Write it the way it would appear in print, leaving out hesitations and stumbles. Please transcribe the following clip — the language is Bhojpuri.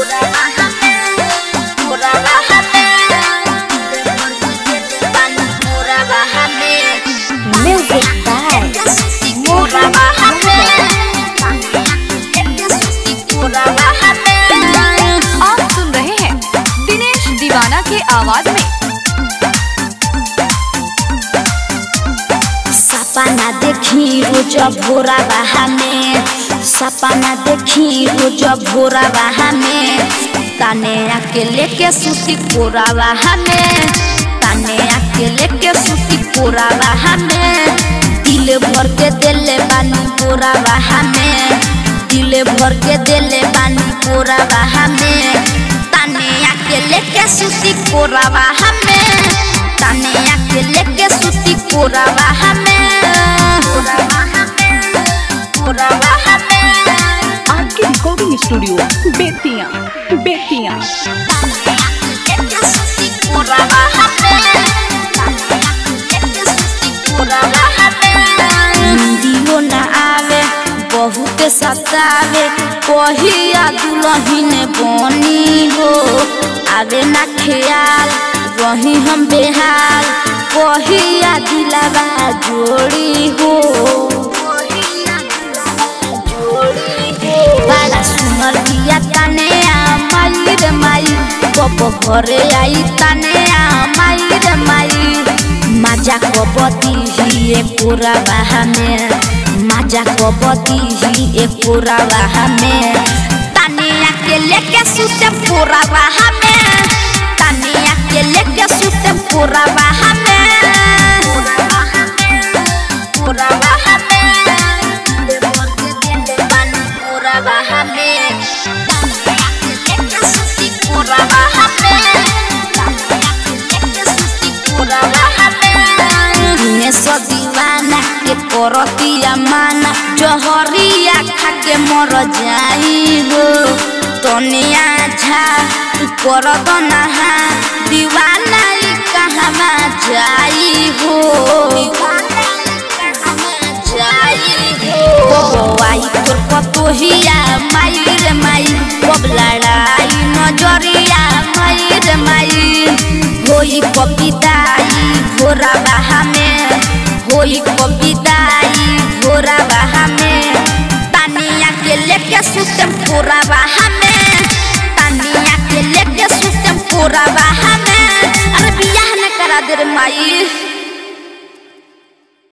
के आवाज में। सपना देखी रोज भोरा बहा में, सपना देखी रोज भोरा बहा में, ताने आके लेके सूती कोरा बहा में, ताने आके लेके सूती कोरा बहा में, दिल भर के दिले बानी कोरा बहा में, दिल भर के दिले बानी कोरा बहा में, ताने आके लेके सूती कोरा बहा में, ताने आके लेके सूती कोरा बहा में, कोरा बहा में। आपकी रिकॉर्डिंग स्टूडियो बेतिया बेतिया। हिंदियो न आवे बहुत सतावे, कहिया दुल्हन बनी हो, आवे ना ख्याल रही हम बेहाल, कहिया दिलवा जोड़ी हो, बड़ा सुनर दिया ताने माई रे माई, कब घरे आई ताने माई रे माई, मजा कबती ही एक पूरा बहा में, मजा कबती ही एक पूरा बहा में, ताने आके लेके सूते पूरा बहा में, ताने आके लेके सूते पूरा बहा में, पूरा बहा में, पूरा बहा में, पूरा बहा में, पूरा बहा में। सो दीवाना के करतिया माना, जहरिया खा के मर जाई हो, तनिया झा तू कर दो नहा, दीवाना ई कहवा जाई हो, बबुआई तोर पतोहिया माई रे माई, कब लड़ाई नजरिया माई रे माई, होई कविताई भोरा बहा में, होई कविताई भोरा बहा में, तानिया के लेके सूते भोरा बहा